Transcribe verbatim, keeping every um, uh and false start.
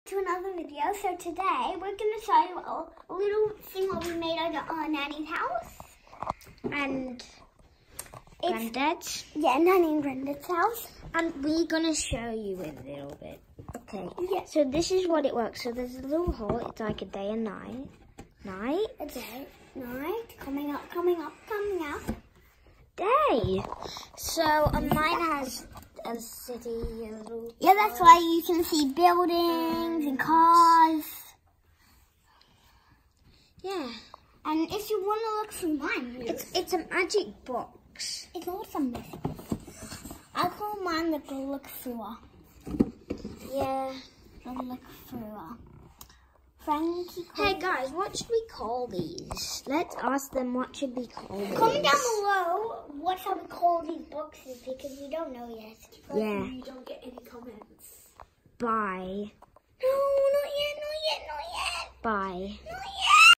To another video. So today we're going to show you a, a little thing what we made at our Nanny's house. And Granddad's. Yeah, Nanny and Granddad's house. And we're going to show you a little bit. Okay. Yeah. So this is what it works. So there's a little hole. It's like a day and night. Night. A day, night. Coming up, coming up, coming up. Day. So um, mine has a city, a little... Yeah, that's why you can see buildings and cars. Yeah. And if you want to look through mine, It's, it's a magic box. it's also missing. I call mine the look through. Yeah. The look through. Frankie. Hey guys, what should we call these? Let's ask them what should we call these. Comment down below what shall we call these boxes because we don't know yet. Yeah. You don't get any comments. Bye. No, not yet, not yet, not yet. Bye. Not